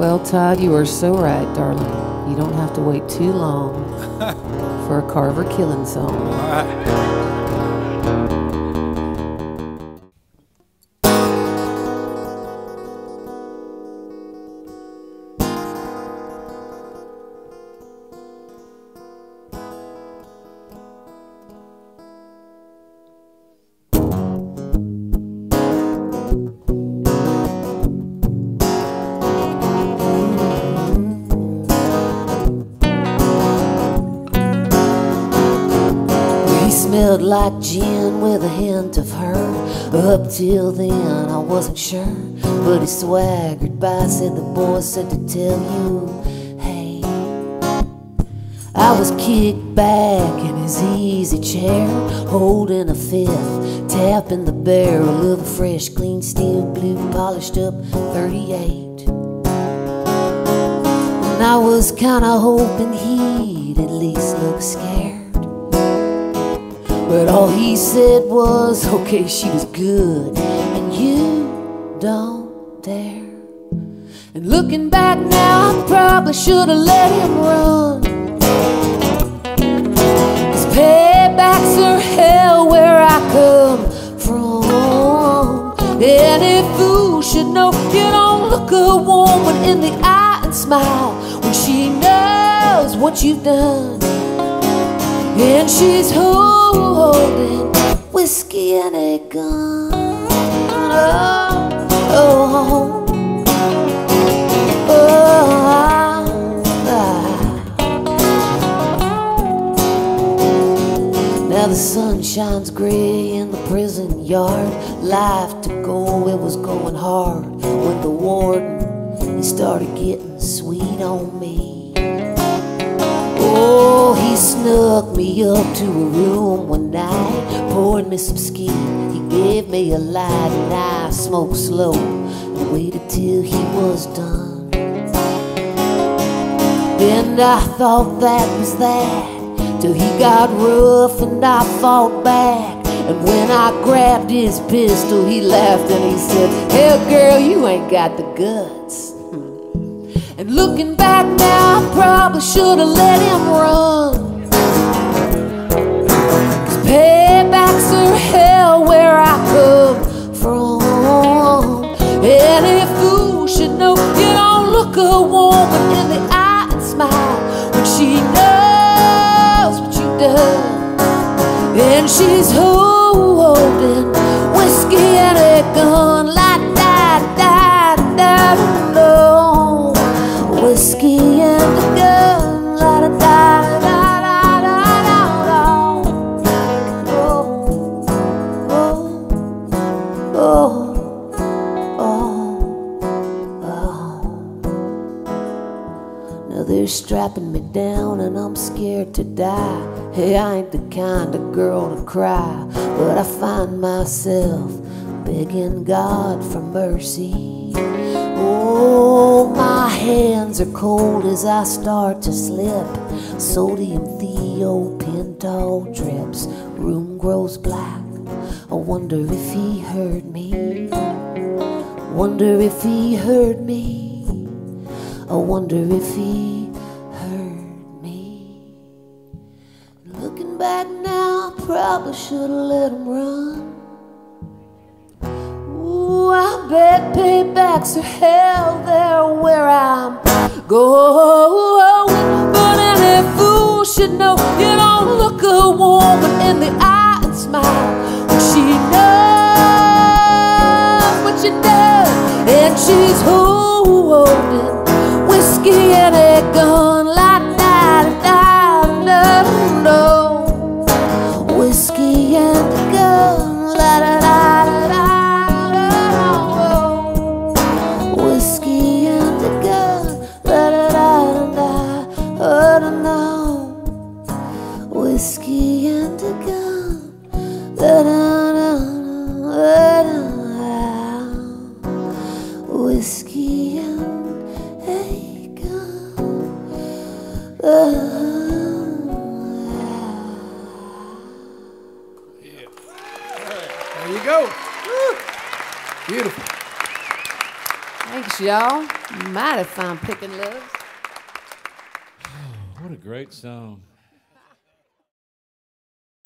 Well, Todd, you are so right, darling. You don't have to wait too long for a Carver killing song. All right. Smelled like gin with a hint of her. Up till then I wasn't sure, but he swaggered by, said the boy said to tell you, hey. I was kicked back in his easy chair, holding a fifth, tapping the barrel of a fresh, clean steel blue, polished up 38. And I was kinda hoping he'd at least look scared, but all he said was, okay, she was good, and you don't dare. And looking back now, I probably should have let him run, 'cause paybacks are hell where I come from. Any fool should know you don't look a woman in the eye and smile when she knows what you've done. And she's holding whiskey and a gun. Oh, oh, oh, Now the sun shines gray in the prison yard. Life to go, it was going hard when the warden, he started getting sweet on me. Oh, he snuck me up to a room one night, poured me some ski. He gave me a light and I smoked slow and waited till he was done. And I thought that was that, till he got rough and I fought back. And when I grabbed his pistol, he laughed and he said, hell girl, you ain't got the guts. And looking back now, I probably should have let him run, 'cause paybacks are hell where I come from. Any fool should know you don't look a woman in the eye and smile when she knows what you've done. And she's holding whiskey and a gun, like da-da-da-da-da. Whiskey and a gun, la-da-da-da-da-da-da. Oh, oh, oh, oh, oh. Now they're strapping me down and I'm scared to die. Hey, I ain't the kind of girl to cry, but I find myself begging God for mercy. Oh, my hands are cold as I start to slip. Sodium thiopental drips. Room grows black. I wonder if he heard me. Wonder if he heard me. I wonder if he heard me. Looking back now, I probably should have let him run. I bet paybacks are hell there where I'm going. But any fool should know you don't look a woman in the eye and smile when she knows what you done. And she's holding whiskey and a gun, like da-da-da-da-da. Whiskey and a gun, la-da-da-da-da. Whiskey and a gun, la-da-da-da-da. Oh, no. Whiskey and a gun, la-da-da-da-da. Whiskey and a gun. Yeah. All right. There you go. Woo. Beautiful. Thanks, y'all. Mighty fine picking loves. What a great song.